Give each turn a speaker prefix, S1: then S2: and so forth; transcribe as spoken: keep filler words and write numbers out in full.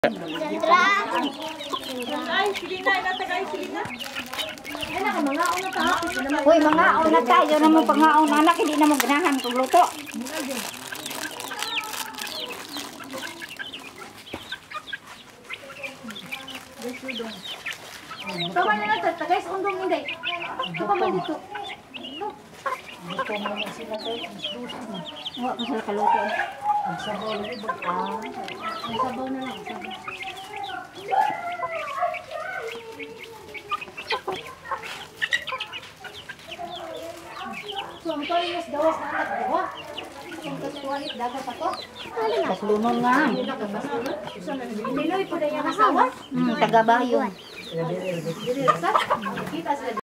S1: Sandra.
S2: Ay, sige na, natagay, sige na.
S1: Ay, naka, mga una ta.
S3: Uy, mga una tayo na mo pangaon anak, hindi na mo ganahan kung luto.
S1: Tama na lang, guys, undong hindi. Ito pa man dito.
S3: Wa ko sila kaluto.
S1: Ang sabaw na lang. Ang sabaw na lang. So, ang parinas dawas na anak buha. Ang kasuwalit dagat ako.
S3: Kaslunon nga.
S1: Niloy po na yung asawa.
S3: Hmm, taga-bayon.
S1: Dili, sa? Kita sila.